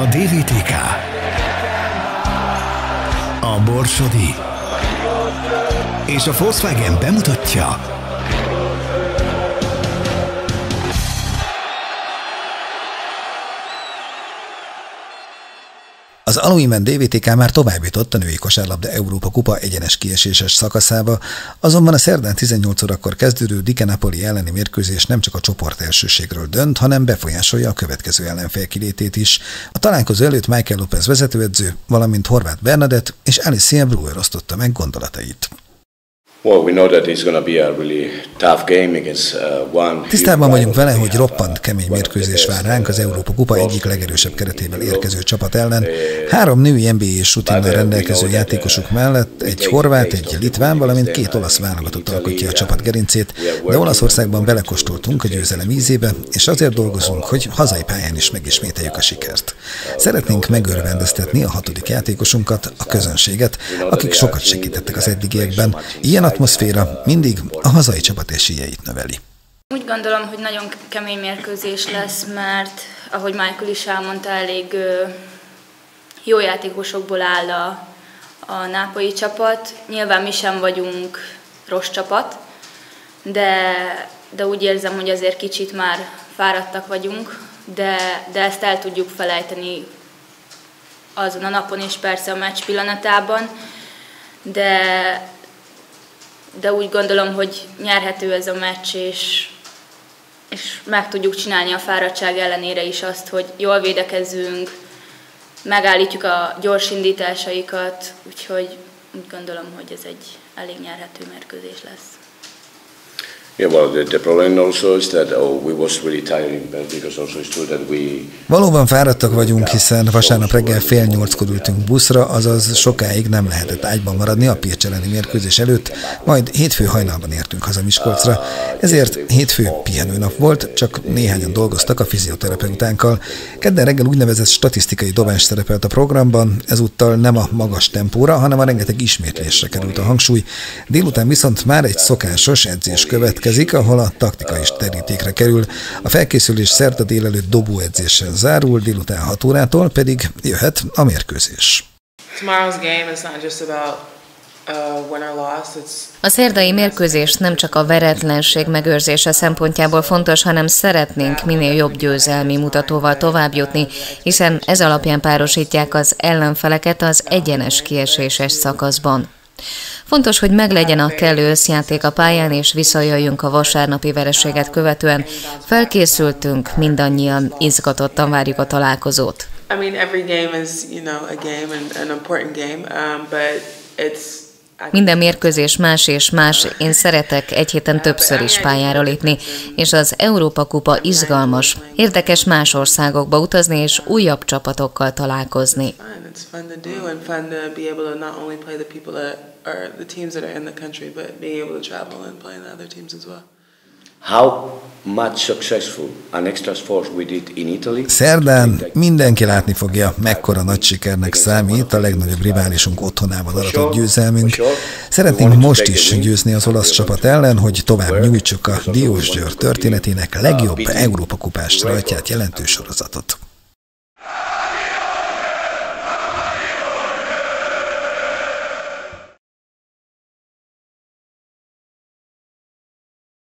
DVTK, a Borsodi és a Volkswagen bemutatja az Aluimen DVTK már tovább jutott a női kosárlabda Európa kupa egyenes kieséses szakaszába, azonban a szerdán 18 órakor kezdődő Dike Napoli elleni mérkőzés nem csak a csoport elsőségről dönt, hanem befolyásolja a következő ellenfél kilétét is. A találkozó előtt Michael Lopez vezetőedző, valamint Horváth Bernadett és Alicia Brewer osztotta meg gondolatait. Tisztában vagyunk vele, hogy roppant kemény mérkőzés vár ránk az Európa kupa egyik legerősebb keretéből érkező csapat ellen. 3 női NBA-s rutinnal rendelkező játékosuk mellett egy horvát, egy litván, valamint 2 olasz válogatott alkotja a csapat gerincét, de Olaszországban belekóstoltunk a győzelem ízébe, és azért dolgozunk, hogy hazai pályán is megismételjük a sikert. Szeretnénk megörvendeztetni a 6. játékosunkat, a közönséget, akik sokat segítettek az eddigiekben. Ilyen atmoszféra mindig a hazai csapat esélyeit növeli. Úgy gondolom, hogy nagyon kemény mérkőzés lesz, mert ahogy Michael is elmondta, elég jó játékosokból áll a nápolyi csapat. Nyilván mi sem vagyunk rossz csapat, de úgy érzem, hogy azért kicsit már fáradtak vagyunk, de ezt el tudjuk felejteni azon a napon és persze a meccs pillanatában, de úgy gondolom, hogy nyerhető ez a meccs, és meg tudjuk csinálni a fáradtság ellenére is azt, hogy jól védekezzünk, megállítjuk a gyors indításaikat, úgyhogy úgy gondolom, hogy ez egy elég nyerhető mérkőzés lesz. Valóban fáradtak vagyunk, hiszen vasárnap reggel 7:30-kor ültünk buszra, azaz sokáig nem lehetett ágyban maradni a Pécs elleni mérkőzés előtt, majd hétfő hajnalban értünk haza Miskolcra, ezért hétfő pihenőnap volt, csak néhányan dolgoztak a fizioterapeutánkkal. Kedden reggel úgynevezett statisztikai dobás szerepelt a programban, ezúttal nem a magas tempóra, hanem a rengeteg ismétlésre került a hangsúly. Délután viszont már egy szokásos edzés következik, ahol a taktika is terítékre kerül. A felkészülés szerda délelőtt dobóedzéssel zárul, délután 6 órától pedig jöhet a mérkőzés. A szerdai mérkőzés nem csak a veretlenség megőrzése szempontjából fontos, hanem szeretnénk minél jobb győzelmi mutatóval továbbjutni, hiszen ez alapján párosítják az ellenfeleket az egyenes kieséses szakaszban. Fontos, hogy meglegyen a kellő összjáték a pályán, és visszajöjjünk a vasárnapi vereséget követően. Felkészültünk, mindannyian izgatottan várjuk a találkozót. Minden mérkőzés más és más, én szeretek egy héten többször is pályára lépni, és az Európa kupa izgalmas, érdekes más országokba utazni és újabb csapatokkal találkozni. Szerdán mindenki látni fogja, mekkora nagy sikernek számít a legnagyobb riválisunk otthonában aratott győzelmünk. Szeretnénk most is győzni az olasz csapat ellen, hogy tovább nyújtsuk a Diósgyőr történetének legjobb Európa kupás rajtját jelentő sorozatot.